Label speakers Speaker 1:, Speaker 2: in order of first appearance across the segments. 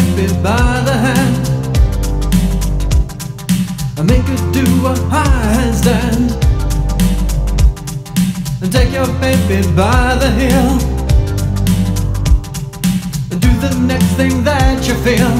Speaker 1: baby by the hand and make her do a handstand, and take your baby by the heel and do the next thing that you feel.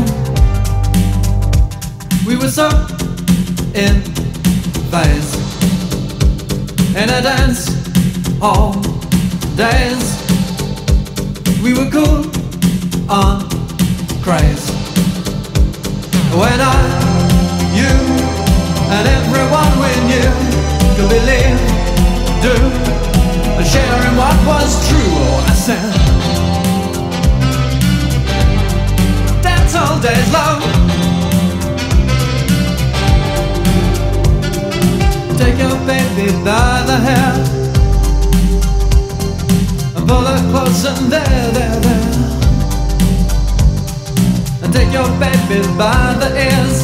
Speaker 1: We were so in phase in a dance all days. We were cool on craze when you and everyone we knew could believe, do, and share in what was true. Oh, I said, dance all days long. Take your baby by the hair and pull her close and there. And take your baby by the ears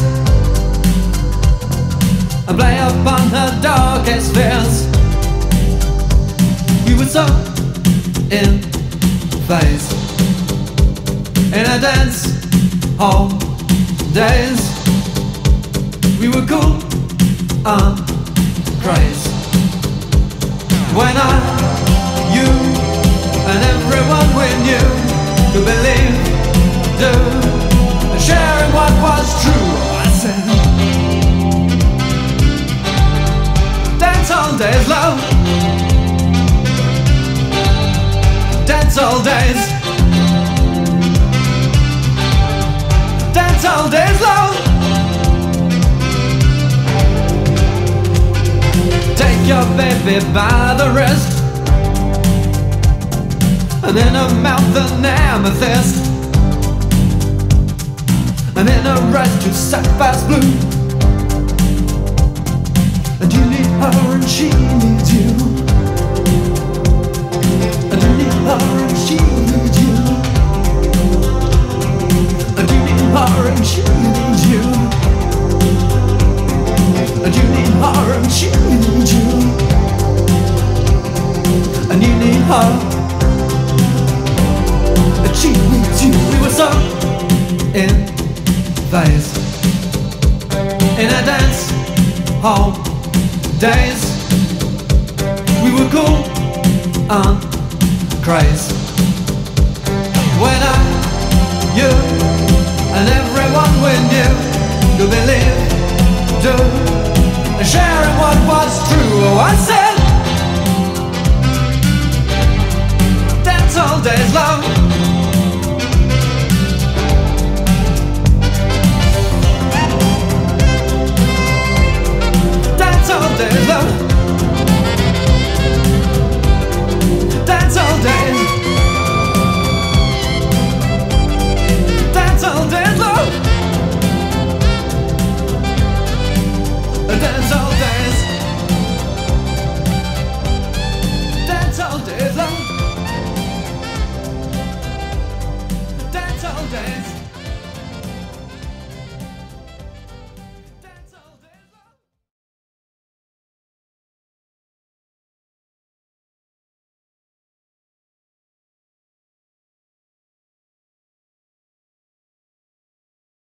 Speaker 1: and play upon her darkest fears. We were so in phase in a dance hall days. We were cool on craze when you and everyone we knew could believe, do, and share in what was true. Oh, I said, dance all days, love. Dance all days. Dance all days, love. Take your baby by the wrist and in her mouth an amethyst, and in her eyes two sapphires blue. And you need her and she needs you, and you need her and she needs you, and you need her and she needs you, and you need her and she needs you, and you need her and she needs you. We were so in phase in a dance hall days. We were cool on craze when you and everyone we knew could believe, do, and share in what was true. Oh, I said,